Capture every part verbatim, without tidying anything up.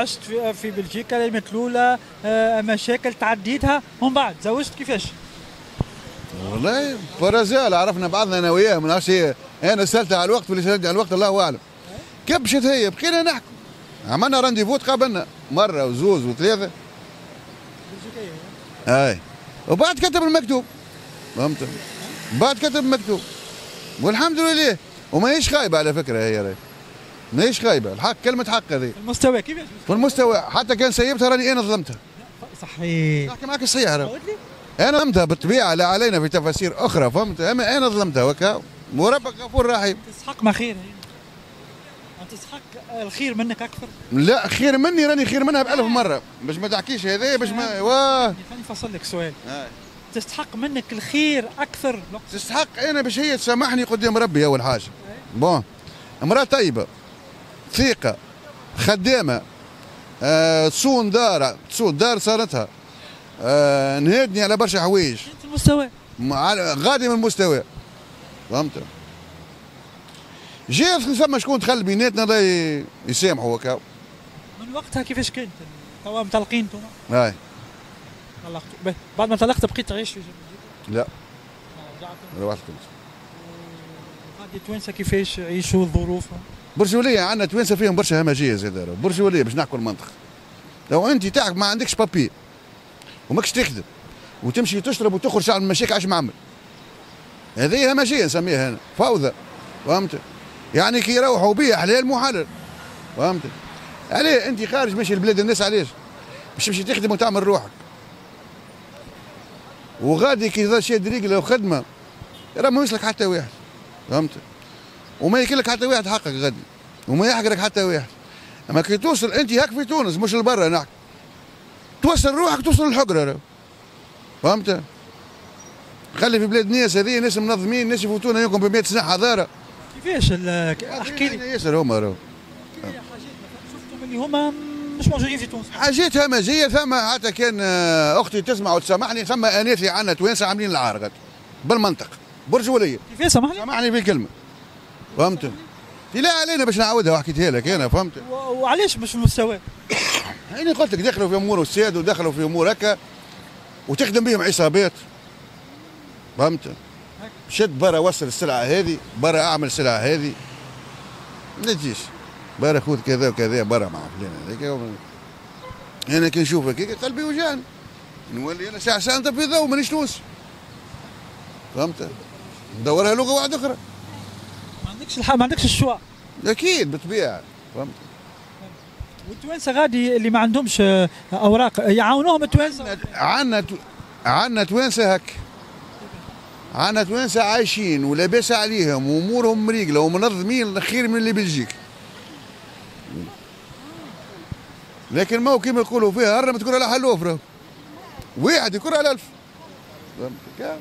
عشت في, في بلجيكا الأيام الأولى، آه مشاكل تعديتها، ومن بعد تزوجت كيفاش؟ والله فرزال عرفنا بعضنا انا وياه، ما نعرفش هي انا سالتها على الوقت واللي سالتها على الوقت الله اعلم. كبشت هي بقينا نحكوا، عملنا رانديفو تقابلنا مره وزوز وثلاثه. اي وبعد كتب المكتوب، فهمت؟ بعد كتب المكتوب والحمد لله، وما هيش خايبه على فكره هي راهي، ما هيش خايبه، الحق كلمه حق هذه. في المستوى كيفاش؟ في المستوى حتى كان سيبتها راني انا ظلمتها. صحيح. نحكي معك الصحيح راه. انا ظلمتها بالطبيعه، لا علينا في تفاسير اخرى، فهمت؟ اما انا ظلمتها وكا، وربك غفور رحيم. تستحق ما خير هي. تستحق الخير منك اكثر؟ لا خير مني، راني خير منها بألف مره، باش ما تحكيش هذايا باش ما واه. خليني نفصل لك سؤال. آه. تستحق منك الخير اكثر؟ تستحق انا باش هي تسامحني قدام ربي اول حاجه. بون امراه طيبه ثقه خدامه، آه تصون دار تصون دار صارتها، آه نهدني على برشا حوايج. انت المستوى غادي من المستوى، فهمت؟ جات ثم شكون دخل بيناتنا الله يسامحوا هكا. من وقتها كيفاش كنت؟ توا مطلقين انتم؟ اي طلقتوا بعد ما طلقت بقيت تعيش في جنوب؟ لا روحت كنت. غادي التوانسه كيفاش يعيشوا ظروفهم؟ برجوليه عندنا توانسه فيهم برشا همجيه زاد، برجوليه باش نحكوا المنطق. لو انت تاعك ما عندكش بابي وماكش تخدم وتمشي تشرب وتخرج على المشاكل عاش معمل، هذه همجيه نسميها انا، فوضى، فهمت؟ يعني كي يروحوا بيا حلال مو حلال، فهمت؟ عليه انت خارج ماشي لبلاد الناس، علاش؟ باش تمشي تخدم وتعمل روحك، وغادي كي ظل شاد رجله وخدمه راه ما يوصلك حتى واحد، فهمت؟ وما يكلك حتى واحد حقك غادي، وما يحقرك حتى واحد. اما كي توصل انت هاك في تونس مش لبرا نحكي، توصل روحك توصل للحقره راه، فهمت؟ خلي في بلاد ناس، هذه ناس منظمين، ناس يفوتونا يمكن ب مئة سنه حضاره. كيفاش احكي لي ياسر هما راهو حاجات شفتهم اللي هما مش موجودين في تونس. حاجات همجيه، ثم حتى كان اختي تسمع وتسامحني، ثم اناتي عندنا توانسه عاملين العارقه بالمنطق برجوليه. كيفاش سامحني؟ سامحني بالكلمه، فهمت؟ لا علينا باش نعاودها وحكيتها لك انا، فهمت؟ وعلاش مش في المستوى؟ يعني قلت لك دخلوا في امور السياد ودخلوا في امور هكا وتخدم بهم عصابات، فهمت؟ شد برا وصل السلعه هذه، برا اعمل السلعه هذه، ما تجيش برا خذ كذا وكذا برا مع فلان هذاك. انا كي نشوفك هيك قلبي وجعني، نولي انا ساعه ساعه في ضوء مانيش تونسي، فهمت؟ ندورها لغه واحده اخرى. ما عندكش الحق، ما عندكش الشوا. اكيد بالطبيعه، فهمت؟ والتوانسه غادي اللي ما عندهمش اوراق يعاونوهم التوانسه. عندنا عندنا توانسه هك، عندنا توانسه عايشين ولاباس عليهم وامورهم مريقله ومنظمين خير من اللي بلجيك. لكن ما هو كيما يقولوا فيها هرم تكون على حلوف، راه واحد يكون على ألف، فهمت؟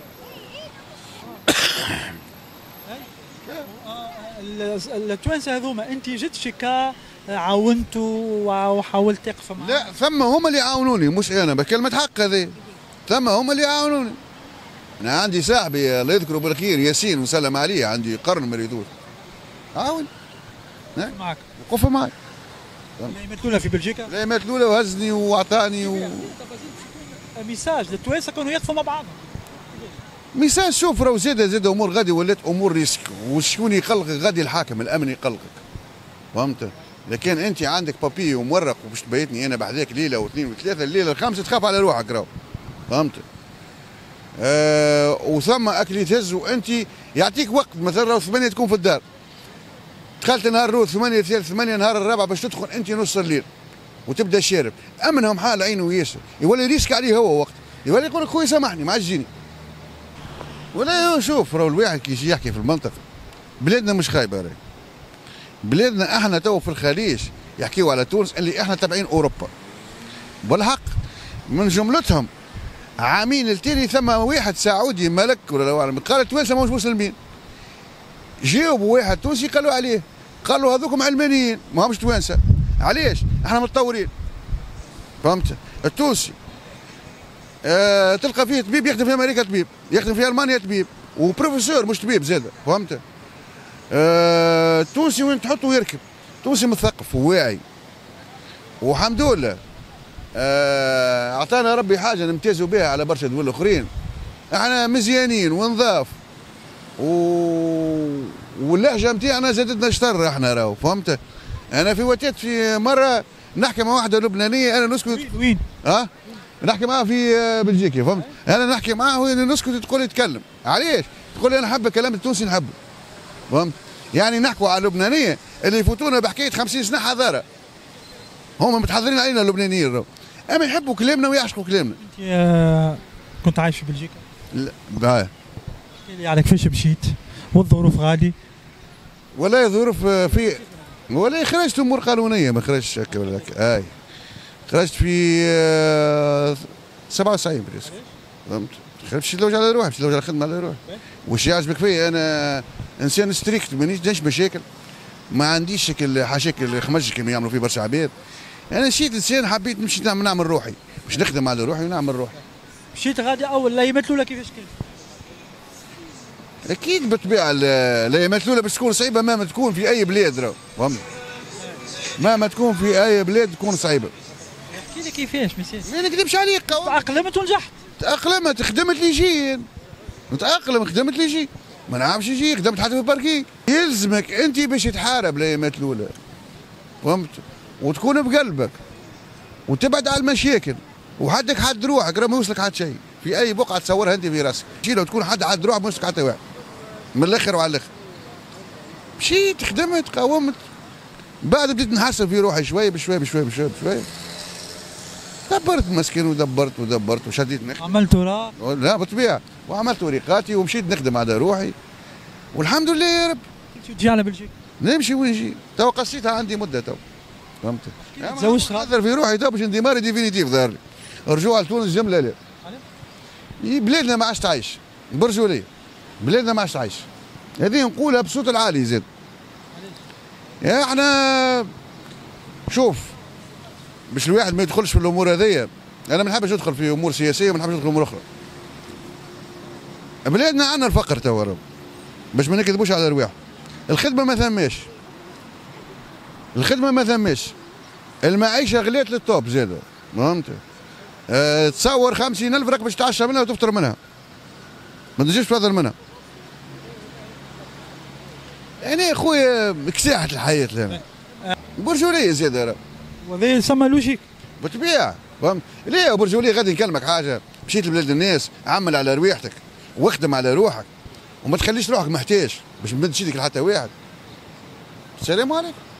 التوانسه هذوما انت جيت شيكا عاونتوا وحاولت تقف معهم؟ لا ثم هم اللي عاونوني مش انا، بكلمه حق هذه، ثم هم اللي عاونوني. انا عندي صاحبي الله يذكره بالخير ياسين وسلم عليه، عندي قرن ما يريدوش عاون معك وقف معي. الايامات الاولى في بلجيكا؟ الايامات الاولى وهزني واعطاني و... ميساج للتوانسه كانوا يقفوا مع بعضهم. ميساج شوف راهو زاد زاد امور غادي ولات امور ريسك، وشكون يقلقك غادي؟ الحاكم الامن يقلقك، فهمت؟ لكن انت عندك بابي ومورق وباش تبيتني انا بحذاك ليله واثنين وثلاثه، الليله الخامسه تخاف على روحك راهو، فهمت؟ آه وثم اكل تهز، وانت يعطيك وقت مثلا راهو ثمانيه تكون في الدار، دخلت نهار الروث ثمانيه ثلاث ثمانيه نهار الرابع باش تدخل انت نص الليل وتبدا شارب، امنهم حال عينه ياسر، يولي ريسك عليه هو وقت، يولي يقول لك خويا سامحني ما عادش تجيني. ولا شوف راهو الواحد كي يجي يحكي في المنطقه، بلادنا مش خايبه راهي، بلادنا احنا تو في الخليج يحكيوا على تونس اللي احنا تابعين اوروبا، بالحق من جملتهم عامين التالي ثم واحد سعودي ملك ولا لا اعلم قال التوانسه ماهوش مسلمين، جاوبوا واحد تونسي قالوا عليه، قالوا هذوكم علمانيين ما همش توانسه، علاش؟ احنا متطورين، فهمت؟ التونسي آه تلقى فيه طبيب يخدم في امريكا، طبيب يخدم في المانيا، طبيب وبروفيسور مش طبيب زاده، فهمت؟ آه التونسي وين تحطه يركب، التونسي مثقف وواعي والحمد لله آه، اعطانا ربي حاجه نمتازوا بها على برشا دول اخرين. احنا مزيانين ونضاف و... واللهجه نتاعنا زادتنا شطر احنا راهو فهمت. انا في وقتات في مره نحكي مع واحده لبنانيه انا نسكت. وين؟ اه نحكي معاها في بلجيكا فهمت. انا نحكي معاها وهي نسكت تقول لي تكلم علاش؟ تقول لي انا حب الكلام التونسي نحبه فهمت. يعني نحكوا على اللبنانيه اللي يفوتونا بحكايه خمسين سنه حضاره. هم متحضرين علينا اللبنانيين راهو. اما يحبوا كلامنا ويعشقوا كلامنا. انت آه كنت عايش في بلجيكا؟ لا بقى. احكي لي على كيفاش مشيت والظروف غالي. ولا ظروف في ولا خرجت امور قانونيه ما خرجتش هكا ولا هكا. اي خرجت في آه سبعة وتسعين بريسك فهمت. خرجت نلوج على روحي، باش نلوج على الخدمه على روحي. واش يعجبك فيا انا انسان ستريكت مانيش مشاكل، ما عنديش شكل حشاكل خمج كما يعملوا فيه برشا عباد. انا مشيت انسان حبيت نمشي نعمل, نعمل روحي باش نخدم على روحي ونعمل روحي. مشيت غادي اول الايامات الاولى كيفاش كانت؟ اكيد بالطبيعه الايامات الاولى باش تكون صعيبه مهما تكون في اي بلاد راهو فهمت. مهما تكون في اي بلاد تكون صعيبه. احكي لي كيفاش مسيس؟ ما نكذبش عليك. تأقلمت ونجحت. تأقلمت خدمت لي جي. نتأقلم خدمت لي جي. ما نعرفش يجي خدمت حتى في الباركينغ. يلزمك انت باش تحارب الايامات الاولى فهمت. وتكون بقلبك وتبعد على المشاكل وحدك حد روحك راه ما يوصلك حد شيء في اي بقعه تصورها انت في راسك. شي لو تكون حد حد روحك ما يوصلك حتى واحد من الاخر وعلى الاخر. مشيت خدمت قاومت بعد بديت نحسن في روحي شويه بشويه بشويه بشويه بشويه. دبرت مسكين ودبرت ودبرت وشديت نخدم. عملت وراء؟ لا بالطبيعه وعملت وريقاتي ومشيت نخدم على روحي والحمد لله يا رب. تجي على بلجيكا؟ نمشي ونجي تو قصيتها عندي مده تو فهمت. تزوجت نقدر في روحي تو باش نديماري ديفينيتيف ظهر لي. رجوع لتونس جمله لا. بلادنا ما عادش تعيش برجوليه. بلادنا ما عادش تعيش. هذه نقولها بصوت العالي زاد. احنا شوف باش الواحد ما يدخلش في الامور هذيا. انا ما نحبش ندخل في امور سياسيه وما نحبش ندخل في امور اخرى. بلادنا عندنا الفقر توا باش ما نكذبوش على رواح. الخدمه ما ثماش. الخدمه ما ثماش. المعيشه غليت للتوب زاده فهمت. أه تصور خمسين ألف راك باش تتعشى منها وتفطر منها. ما تنجمش تفضل منها. يعني يا خويا كساحة الحياة لنا. برجولية زاده راه. وهذا يسمى لوجيك. بالطبيعة فهمت. ليه برجولية غادي نكلمك حاجة مشيت لبلاد الناس عمل على رواحتك واخدم على روحك وما تخليش روحك محتاج باش ما تمدش يدك لحتى واحد. السلام عليكم.